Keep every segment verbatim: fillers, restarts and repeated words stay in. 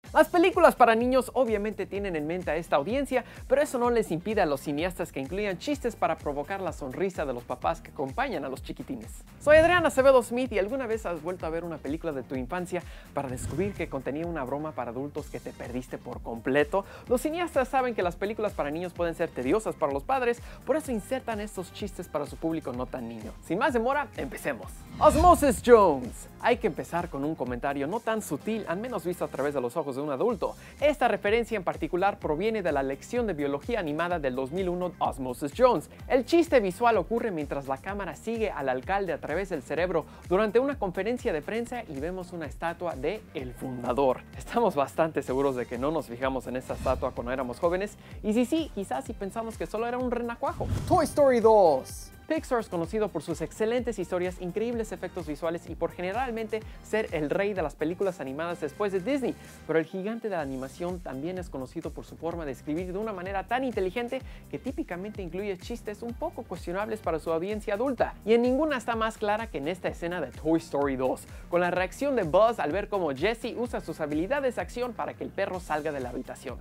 Las películas para niños obviamente tienen en mente a esta audiencia, pero eso no les impide a los cineastas que incluyan chistes para provocar la sonrisa de los papás que acompañan a los chiquitines. Soy Adrián Acevedo Smith y ¿alguna vez has vuelto a ver una película de tu infancia para descubrir que contenía una broma para adultos que te perdiste por completo? Los cineastas saben que las películas para niños pueden ser tediosas para los padres, por eso insertan estos chistes para su público no tan niño. Sin más demora, empecemos. Osmosis Jones. Hay que empezar con un comentario no tan sutil, al menos visto a través de los ojos de un adulto. Esta referencia en particular proviene de la lección de biología animada del dos mil uno Osmosis Jones. El chiste visual ocurre mientras la cámara sigue al alcalde a través del cerebro durante una conferencia de prensa y vemos una estatua de el fundador. Estamos bastante seguros de que no nos fijamos en esta estatua cuando éramos jóvenes, y si sí, quizás si pensamos que solo era un renacuajo. Toy Story dos. Pixar es conocido por sus excelentes historias, increíbles efectos visuales y por generalmente ser el rey de las películas animadas después de Disney, pero el gigante de la animación también es conocido por su forma de escribir de una manera tan inteligente que típicamente incluye chistes un poco cuestionables para su audiencia adulta. Y en ninguna está más clara que en esta escena de Toy Story dos, con la reacción de Buzz al ver cómo Jessie usa sus habilidades de acción para que el perro salga de la habitación.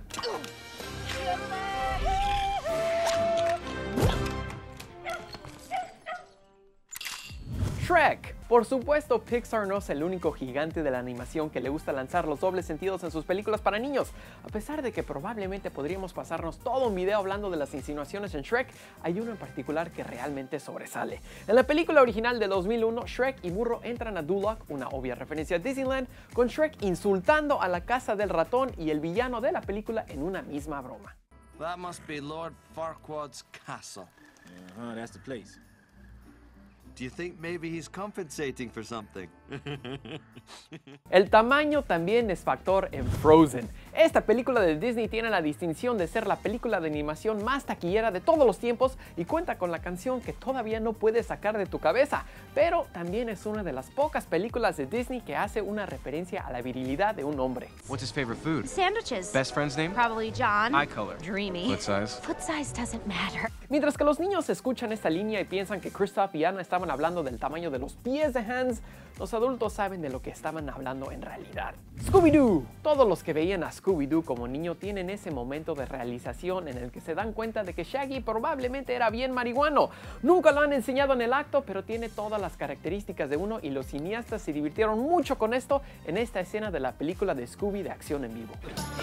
Shrek. Por supuesto, Pixar no es el único gigante de la animación que le gusta lanzar los dobles sentidos en sus películas para niños. A pesar de que probablemente podríamos pasarnos todo un video hablando de las insinuaciones en Shrek, hay uno en particular que realmente sobresale. En la película original de dos mil uno, Shrek y Burro entran a Duloc, una obvia referencia a Disneyland, con Shrek insultando a la casa del ratón y el villano de la película en una misma broma. That must be Lord Farquaad's castle. Uh-huh, that's the place. Do you think maybe he's compensating for something? El tamaño también es factor en Frozen. Esta película de Disney tiene la distinción de ser la película de animación más taquillera de todos los tiempos y cuenta con la canción que todavía no puedes sacar de tu cabeza, pero también es una de las pocas películas de Disney que hace una referencia a la virilidad de un hombre. What's his favorite food? Sandwiches. Best friend's name? Probably John. Eye color. Dreamy. Foot size? Foot size doesn't matter. Mientras que los niños escuchan esta línea y piensan que Kristoff y Anna estaban hablando del tamaño de los pies de Hans, los adultos saben de lo que estaban hablando en realidad. Scooby-Doo. Todos los que veían a Scooby-Doo como niño tienen ese momento de realización en el que se dan cuenta de que Shaggy probablemente era bien marihuano. Nunca lo han enseñado en el acto, pero tiene todas las características de uno y los cineastas se divirtieron mucho con esto en esta escena de la película de Scooby de acción en vivo.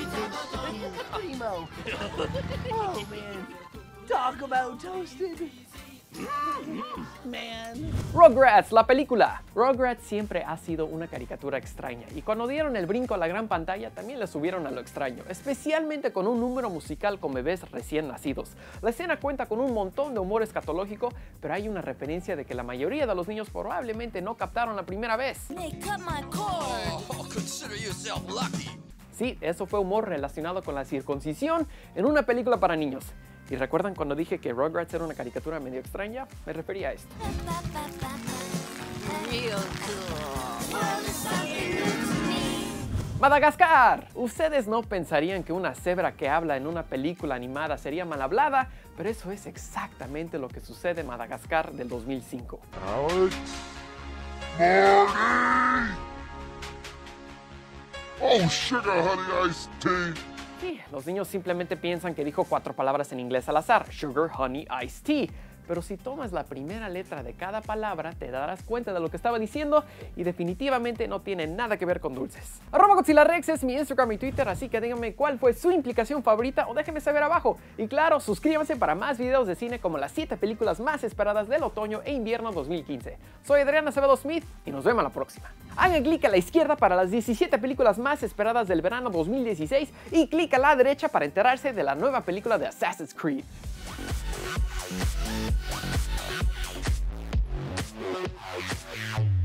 Oh, man. Talk about toasted. Man. Rugrats, la película. Rugrats siempre ha sido una caricatura extraña y cuando dieron el brinco a la gran pantalla también le subieron a lo extraño, especialmente con un número musical con bebés recién nacidos. La escena cuenta con un montón de humor escatológico, pero hay una referencia de que la mayoría de los niños probablemente no captaron la primera vez. Oh, consider yourself lucky. Sí, eso fue humor relacionado con la circuncisión en una película para niños. ¿Y recuerdan cuando dije que Rugrats era una caricatura medio extraña? Me refería a esto. ¡Madagascar! Ustedes no pensarían que una cebra que habla en una película animada sería mal hablada, pero eso es exactamente lo que sucede en Madagascar del dos mil cinco. Alex. Morty. Oh, sugar honey iced tea. Sí, los niños simplemente piensan que dijo cuatro palabras en inglés al azar, sugar, honey, iced tea. Pero si tomas la primera letra de cada palabra, te darás cuenta de lo que estaba diciendo y definitivamente no tiene nada que ver con dulces. Arroba Godzilla Rex es mi Instagram y Twitter, así que díganme cuál fue su implicación favorita o déjenme saber abajo. Y claro, suscríbanse para más videos de cine como las siete películas más esperadas del otoño e invierno dos mil quince. Soy Adrián Acevedo Smith y nos vemos la próxima. Hagan clic a la izquierda para las diecisiete películas más esperadas del verano dos mil dieciséis y clic a la derecha para enterarse de la nueva película de Assassin's Creed. Thank you.